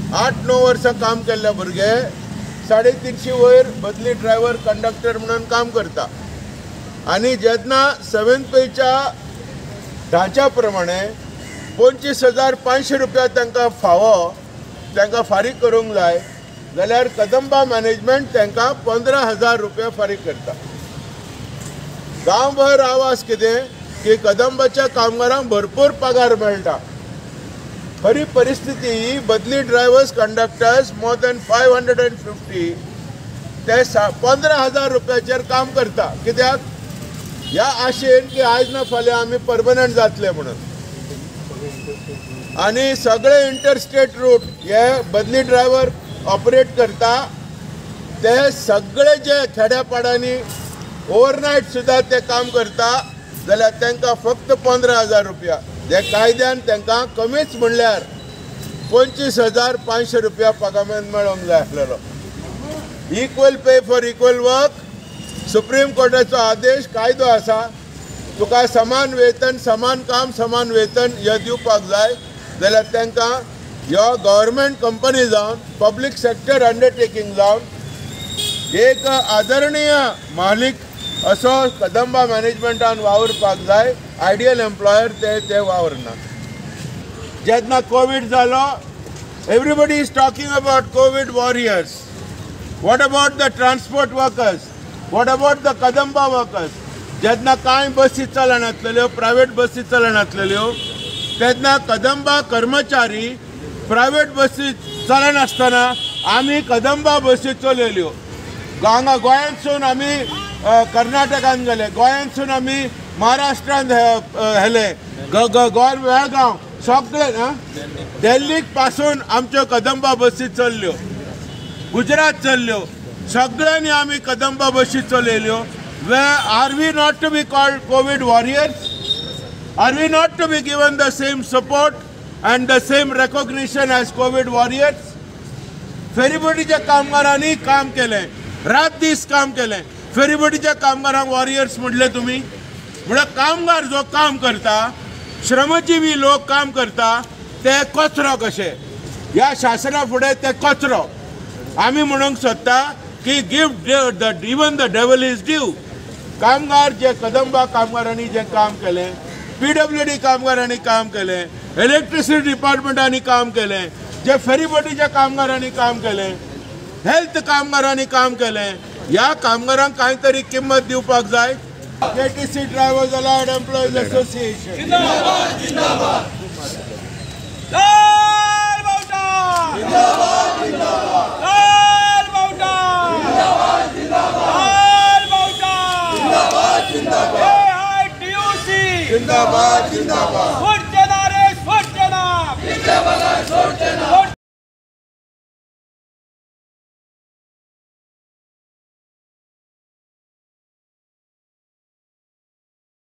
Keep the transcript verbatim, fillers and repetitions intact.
आठ णव वर्सां काम केल्ले भुरगे साडे तिनशी वयर बदली ड्रायव्हर कंडक्टर म्हणून काम करता आणि जेन्ना सेवन पेच्या ढांच्या प्रमाणे पंचवीस हजार पांचशे रुपया तांकां फावो तांकां फारीक करूंक जाय जाल्यार कदंबा मॅनेजमेंट तांकां पंदरा हजार रुपया फारीक करता। गांवभर आवाज कितें की कदंबाच्या कामगारांक भरपूर पगार मेळटा। खरी परिस्थिती ही बदली drivers conductors more than five hundred and fifty ते पंदरा हजार रुपयाचेर काम करता। कित्याक ह्या आशेन की आज ना फाल्यां आमी परमनंट जातले म्हणून। आणि सगळे इंटरस्टेट रूट हे बदली ड्रायव्हर ऑपरेट करता ते सगळे जे खेड्यापाड्यांनी ओवरनायट सुद्धा ते काम करता जाल्यार तांकां फक्त पंदरा हजार रुपया जे कायद्यान तांकां कमीच म्हणल्यार पंचवीस हजार पांचशे रुपया पगार मेळोंक जाय आसलेलो। Equal pay for equal work supreme कोर्टाचो आदेश कायदो आसा। तुका समान वेतन समान काम समान वेतन हे दिवपाक जाय जाल्यार तांकां ह्यो गव्हर्मेंट कंपनी जावन पब्लीक सेक्टर अंडरटेकिंग जावन एक आदरणीय मालीक असो कदंबा मॅनेजमेंटान वावरपाक जाय। आयडियल एम्प्लॉयर ते ते वावरना। जेन्ना कोविड जालो everybody is talking about COVID warriors. What about the transport workers? What about the Kadamba workers? जेन्ना कांय बसी चलनासलेल्यो प्रायवेट बसी चलनासलेल्यो तेन्ना कदंबा कर्मचारी प्रायवेट बसी चलनासतना आमी कदंबा बसी चलयल्यो। हांगा गोंयांतसून आमी कर्नाटकान गेले, गोंयांतसून आमी महाराष्ट्रांत हेले गोंय बेळगांव सगळे दिल्लीक पासून आमच्यो कदंबा बसी चल्ल्यो, गुजरात चल्ल्यो, सगळ्यांनी आमी कदंबा बसी चलयल्यो। Why are we not to be called COVID warriors? Are we not to be given the same support and the same recognition as COVID warriors? फेरीबोटीच्या कामगारांनी काम केले, रात दीस काम केले। फेरीबोटीच्या कामगारांक वॉरियर्स म्हटले तुम्ही? म्हणजे कामगार जो काम करता, श्रमजीवी लोक काम करता ते कचरो कशे ह्या शासना फुडें ते कचरो। आमी म्हणूंक सोदता की give the even the devil is due. कामगार जे कदंबा कामगारांनी जे काम केले, पीडब्ल्यूडी कामगारांनी काम केले, इलेक्ट्रिसिटी डिपार्टमेंटांनी काम केले, जे फेरीबोटीच्या कामगारांनी काम केले, हेल्थ कामगारांनी काम केले, ह्या कामगारांक कांय तरी किंमत दिवपाक जाय। KTC drivers allied employees association जिंदाबाद जिंदाबाद। लाल बावटा जिंदाबाद जिंदाबाद। लाल बावटा जिंदाबाद जिंदाबाद। लाल बावटा जिंदाबाद जिंदाबाद। एआयटीयूसी जिंदाबाद जिंदाबाद।